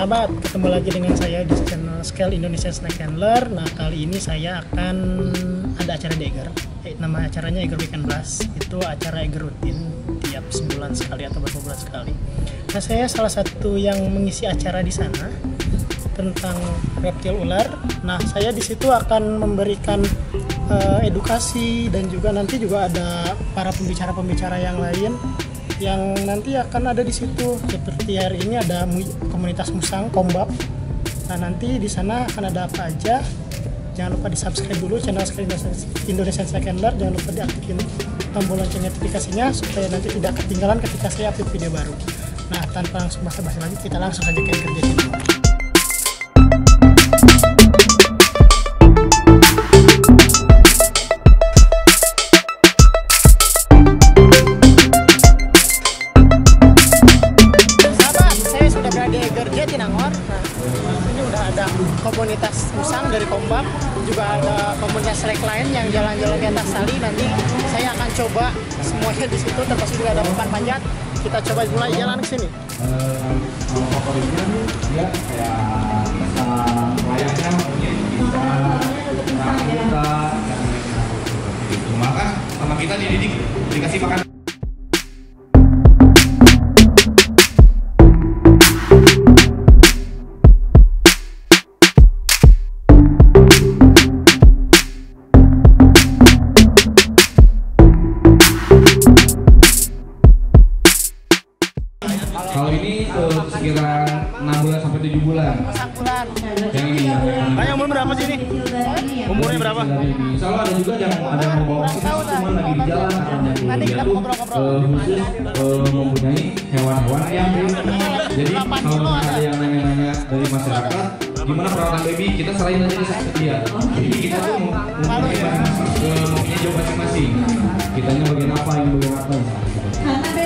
sahabat, ketemu lagi dengan saya di channel Scale Indonesian Snake Handler. Nah, kali ini saya akan ada acara di Eger. Nama acaranya Eger Weekend Blast. Itu acara Eger rutin tiap sebulan sekali atau beberapa bulan sekali. Nah, saya salah satu yang mengisi acara di sana tentang reptil ular. Nah, saya di situ akan memberikan edukasi dan juga nanti juga ada para pembicara-pembicara yang lain yang nanti akan ada di situ. Seperti hari ini ada komunitas musang Kombab. Nah, nanti di sana akan ada apa aja. Jangan lupa di subscribe dulu channel Indonesian Snake Handler. Jangan lupa diaktifin tombol lonceng notifikasinya supaya nanti tidak ketinggalan ketika saya upload video baru. Nah, tanpa langsung basa-basi lagi, kita langsung saja ke kerja ini. Komunitas musang dari Kombab, juga ada komunitas selek lain yang jalan-jalan di atas tali. Nanti saya akan coba semuanya di situ, termasuk juga ada umpan panjat. Kita coba mulai jalan ke sini. Favoritnya dia kayak layaknya kita maka sama kita dididik, dikasih makan. Kalau ini sekira 6 bulan sampai 7 bulan. 1 bulan. Yang ini. Yang umur berapa sih ini? Umurnya berapa? Misalnya ada juga yang membawa cuma lagi di jalan katanya. Nanti kita ngobrol-ngobrol. Khusus mempunyai hewan-hewan yang jadi kalau ada yang nanya-nanya dari masyarakat gimana perawatan baby, kita selain aja seperti dia. Jadi kita tuh mempunyai jawab masing-masing. Kitanya bagian apa, yang bagian apa.